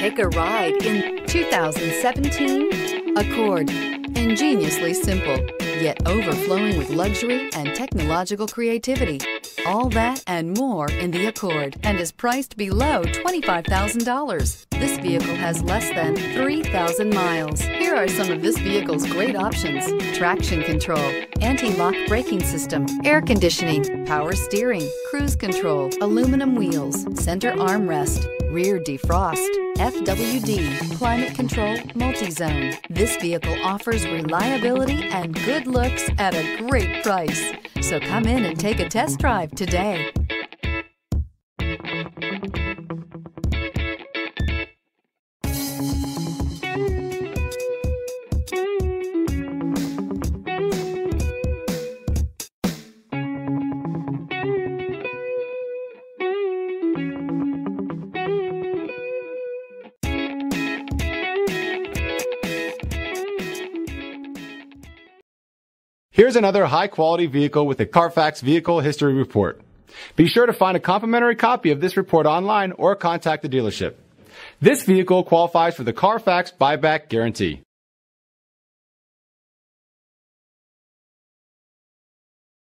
Take a ride in 2017 Accord. Ingeniously simple, yet overflowing with luxury and technological creativity. All that and more in the Accord, and is priced below $25,000. This vehicle has less than 3,000 miles. Here are some of this vehicle's great options: traction control, anti-lock braking system, air conditioning, power steering, cruise control, aluminum wheels, center armrest, rear defrost, FWD, climate control, multi-zone. This vehicle offers reliability and good looks at a great price. So come in and take a test drive today. Here's another high-quality vehicle with a Carfax Vehicle History Report. Be sure to find a complimentary copy of this report online or contact the dealership. This vehicle qualifies for the Carfax Buyback Guarantee.